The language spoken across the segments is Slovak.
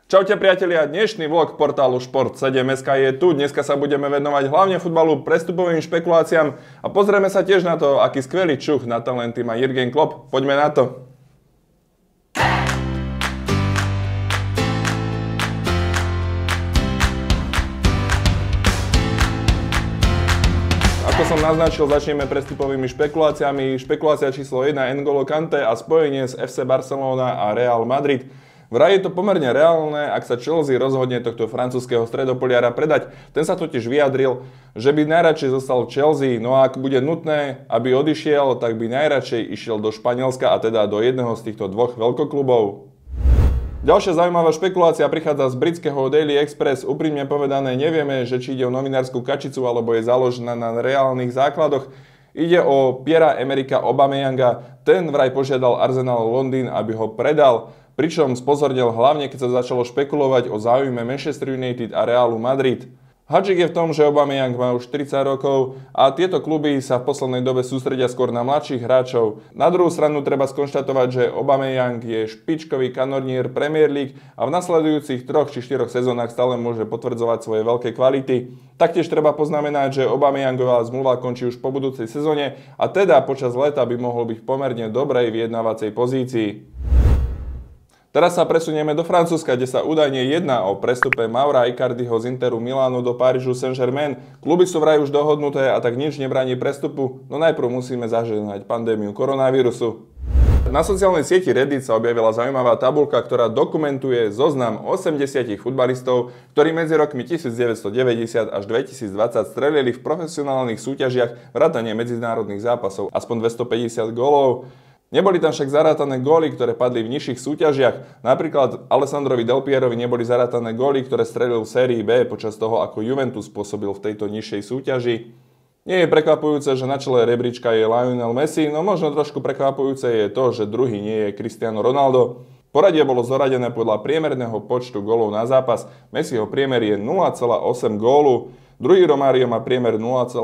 Čaute priatelia, dnešný vlog portálu Šport7.sk je tu. Dneska sa budeme venovať hlavne futbalu, prestupovým špekuláciám a pozrieme sa tiež na to, aký skvelý čuch na talenty má Jürgen Klopp. Poďme na to. Ako som naznačil, začneme prestupovými špekuláciami. Špekulácia číslo 1 N'Golo Kanté a spojenie s FC Barcelona a Real Madrid. Vraj je to pomerne reálne, ak sa Chelsea rozhodne tohto francúzskeho stredopoliara predať. Ten sa totiž vyjadril, že by najradšej zostal Chelsea, no a ak bude nutné, aby odišiel, tak by najradšej išiel do Španielska a teda do jedného z týchto dvoch veľkoklubov. Ďalšia zaujímavá špekulácia prichádza z britského Daily Express. Úprimne povedané, nevieme, že či ide o novinárskú kačicu alebo je založená na reálnych základoch. Ide o Pierre-Emerick Aubameyanga. Ten vraj požiadal Arsenal Londýn, aby ho predal. Pričom spozornil hlavne, keď sa začalo špekulovať o záujme Manchester United a Realu Madrid. Hadžik je v tom, že Aubameyang má už 30 rokov a tieto kluby sa v poslednej dobe sústredia skôr na mladších hráčov. Na druhú stranu treba skonštatovať, že Aubameyang je špičkový kanonier Premier League a v nasledujúcich 3 či 4 sezónach stále môže potvrdzovať svoje veľké kvality. Taktiež treba poznamenať, že Aubameyangová zmluva končí už po budúcej sezóne a teda počas leta by mohol byť v pomerne dobrej vyjednávacej pozícii. Teraz sa presunieme do Francúzska, kde sa údajne jedná o prestupe Maura Icardiho z Interu Milánu do Parížu Saint-Germain. Kluby sú vraj už dohodnuté a tak nič nebráni prestupu, no najprv musíme zažehnať pandémiu koronavírusu. Na sociálnej sieti Reddit sa objavila zaujímavá tabuľka, ktorá dokumentuje zoznam 80 futbalistov, ktorí medzi rokmi 1990 až 2020 strelili v profesionálnych súťažiach vrátane medzinárodných zápasov aspoň 250 gólov. Neboli tam však zarátané góly, ktoré padli v nižších súťažiach. Napríklad Alessandrovi Del Pierovi neboli zarátané góly, ktoré strelil v sérii B počas toho, ako Juventus pôsobil v tejto nižšej súťaži. Nie je prekvapujúce, že na čele rebríčka je Lionel Messi, no možno trošku prekvapujúce je to, že druhý nie je Cristiano Ronaldo. Poradie bolo zoradené podľa priemerného počtu gólov na zápas. Messiho priemer je 0,8 gólu. Druhý Romário má priemer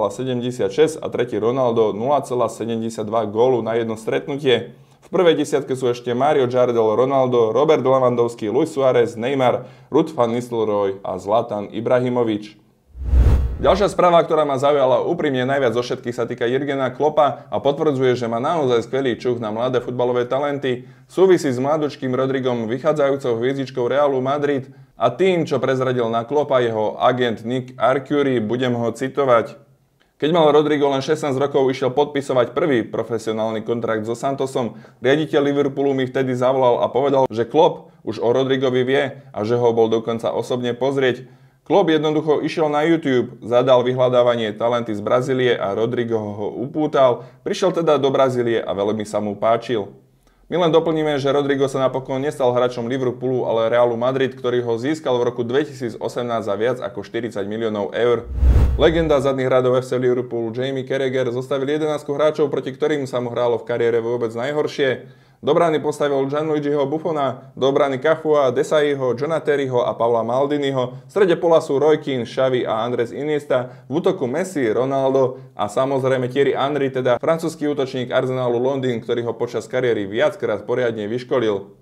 0,76 a tretí Ronaldo 0,72 gólu na jedno stretnutie. V prvej desiatke sú ešte Mario Jardel, Ronaldo, Robert Lewandowski, Luis Suárez, Neymar, Ruud van Nistelrooy a Zlatan Ibrahimović. Ďalšia správa, ktorá ma zaujala úprimne najviac zo všetkých, sa týka Jürgena Kloppa a potvrdzuje, že má naozaj skvelý čuch na mladé futbalové talenty. Súvisí s mladučkým Rodrigom, vychádzajúcou hviezdičkou Realu Madrid a tým, čo prezradil na Kloppa jeho agent Nick Arcuri, budem ho citovať. Keď mal Rodrigo len 16 rokov, išiel podpisovať prvý profesionálny kontrakt so Santosom. Riaditeľ Liverpoolu mi vtedy zavolal a povedal, že Klopp už o Rodrigovi vie a že ho bol dokonca osobne pozrieť. Klopp jednoducho išiel na YouTube, zadal vyhľadávanie talenty z Brazílie a Rodrigo ho upútal. Prišiel teda do Brazílie a veľmi sa mu páčil. My len doplníme, že Rodrigo sa napokon nestal hráčom Liverpoolu, ale Realu Madrid, ktorý ho získal v roku 2018 za viac ako 40 miliónov eur. Legenda zadných radov FC Liverpoolu Jamie Carragher zostavil 11 hráčov, proti ktorým sa mu hrálo v kariére vôbec najhoršie. Do brány postavil Gianluigiho Buffona, do brány Cafua, Desaillyho, Johna Terryho a Paula Maldiniho, v strede pola sú Roy Keane, Xavi a Andrés Iniesta, v útoku Messi, Ronaldo a samozrejme Thierry Henry, teda francúzsky útočník Arsenalu Londýn, ktorý ho počas kariéry viackrát poriadne vyškolil.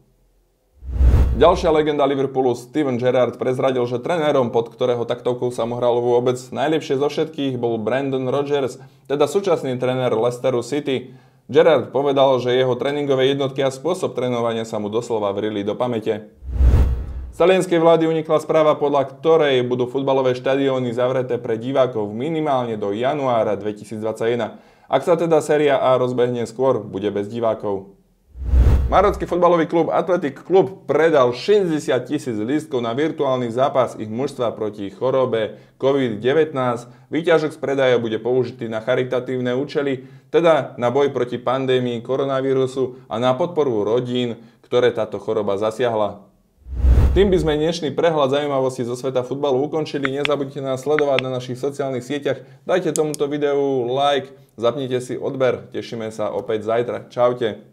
Ďalšia legenda Liverpoolu Steven Gerrard prezradil, že trénerom, pod ktorého taktovkou sa mu hralo vôbec najlepšie zo všetkých, bol Brendan Rodgers, teda súčasný tréner Leicesteru City. Gerrard povedal, že jeho tréningové jednotky a spôsob trénovania sa mu doslova vrili do pamäte. Z talianskej vlády unikla správa, podľa ktorej budú futbalové štadióny zavreté pre divákov minimálne do januára 2021. Ak sa teda séria A rozbehne skôr, bude bez divákov. Marocký futbalový klub Athletic Club predal 60 000 lístkov na virtuálny zápas ich mužstva proti chorobe COVID-19. Výťažok z predaja bude použitý na charitatívne účely, teda na boj proti pandémii koronavírusu a na podporu rodín, ktoré táto choroba zasiahla. Tým by sme dnešný prehľad zaujímavosti zo sveta futbalu ukončili. Nezabudnite nás sledovať na našich sociálnych sieťach. Dajte tomuto videu like, zapnite si odber. Tešíme sa opäť zajtra. Čaute.